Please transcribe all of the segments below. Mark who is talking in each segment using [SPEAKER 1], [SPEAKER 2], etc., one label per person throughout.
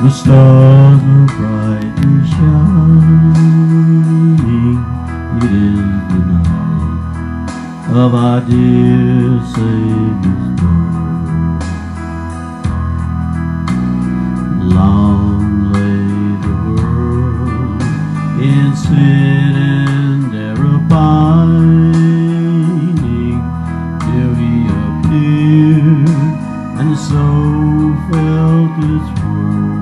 [SPEAKER 1] stars are brightly shining. It is the night of our dear Savior's birth. Long lay the world in sin and error pining, till He appeared and the soul felt its worth.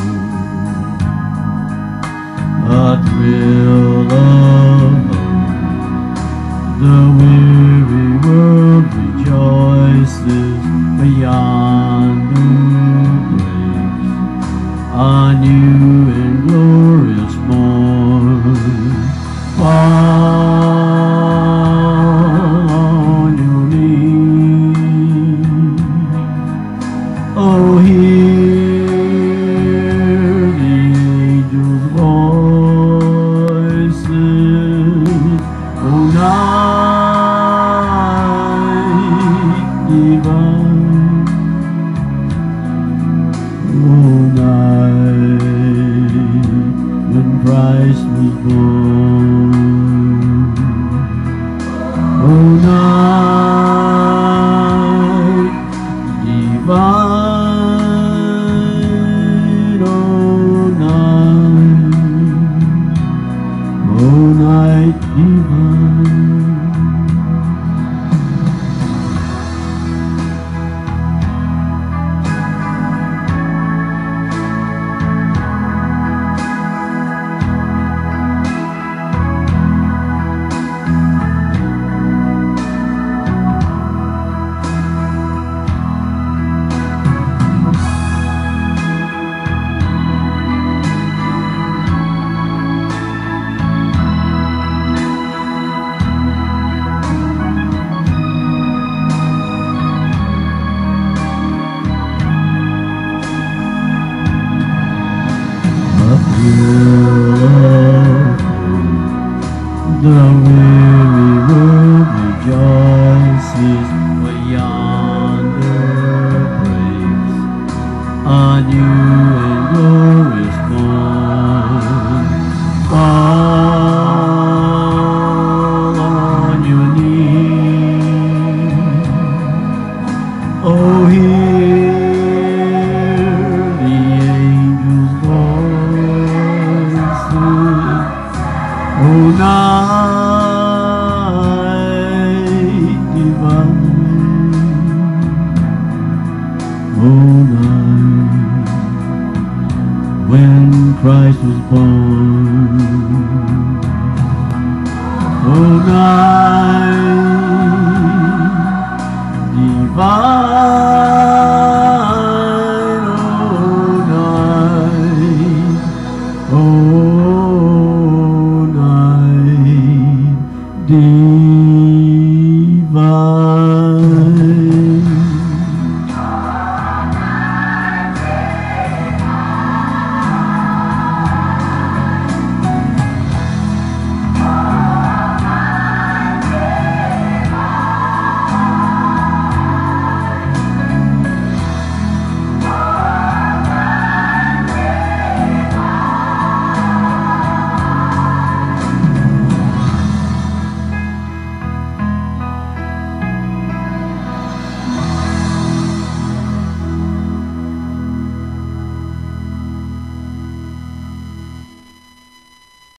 [SPEAKER 1] A thrill of hope, the weary world rejoices beyond the breaks, a new and glorious morn. Fall on your knees, oh, hear the angels' voices, oh, night divine, oh, night when Christ was born, oh, night divine, oh, night divine. The weary world rejoices beyond the breaks, a new and glorious morn. Fall on your knees, oh, hear the angels' voices, oh, night divine, oh, night when Christ was born, oh, night divine.